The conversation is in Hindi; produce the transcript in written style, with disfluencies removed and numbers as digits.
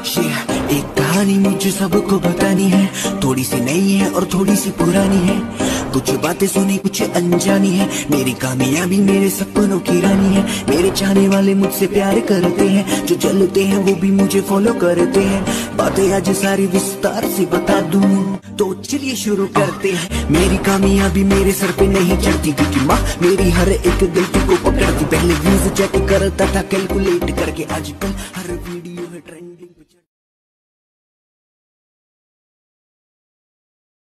एक कहानी मुझे सबको बतानी है, थोड़ी सी नई है और थोड़ी सी पुरानी है। कुछ बातें सुनी कुछ अनजानी है, मेरी कामयाबी मेरे सपनों की रानी है। मेरे चाहने वाले मुझसे प्यार करते हैं, जो चलते हैं वो भी मुझे फॉलो करते हैं। बातें आज सारी विस्तार से बता दूं, तो चलिए शुरू करते हैं। मेरी कामयाबी मेरे सर पे नहीं चढ़ती, क्योंकि माँ मेरी हर एक गलती को पकड़ती। पहले व्यूज चेक करता था कैलकुलेट करके, आजकल हर